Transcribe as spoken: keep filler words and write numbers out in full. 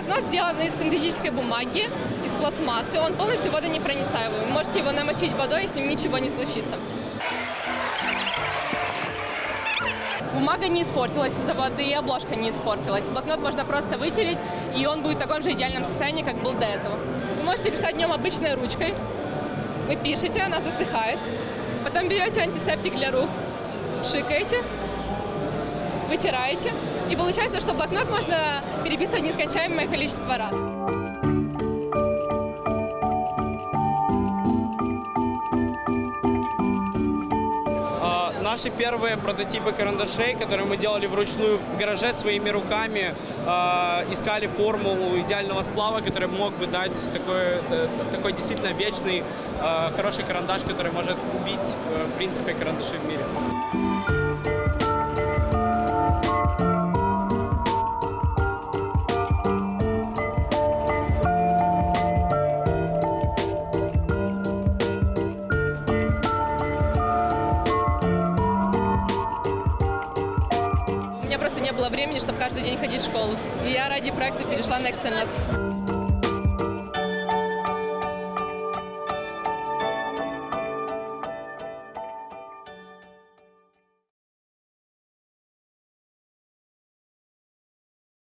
Блокнот сделан из синтетической бумаги, из пластмассы. Он полностью водонепроницаемый. Вы можете его намочить водой, и с ним ничего не случится. Бумага не испортилась из-за воды, и обложка не испортилась. Блокнот можно просто вытереть, и он будет в таком же идеальном состоянии, как был до этого. Вы можете писать в нем обычной ручкой. Вы пишете, она засыхает. Потом берете антисептик для рук, пшикаете, вытираете. И получается, что блокнот можно переписывать нескончаемое количество раз. Наши первые прототипы карандашей, которые мы делали вручную в гараже своими руками, э, искали формулу идеального сплава, который мог бы дать такой, такой действительно вечный, э, хороший карандаш, который может убить, э, в принципе, карандаши в мире. У меня просто не было времени, чтобы каждый день ходить в школу. И я ради проекта перешла на экстернет.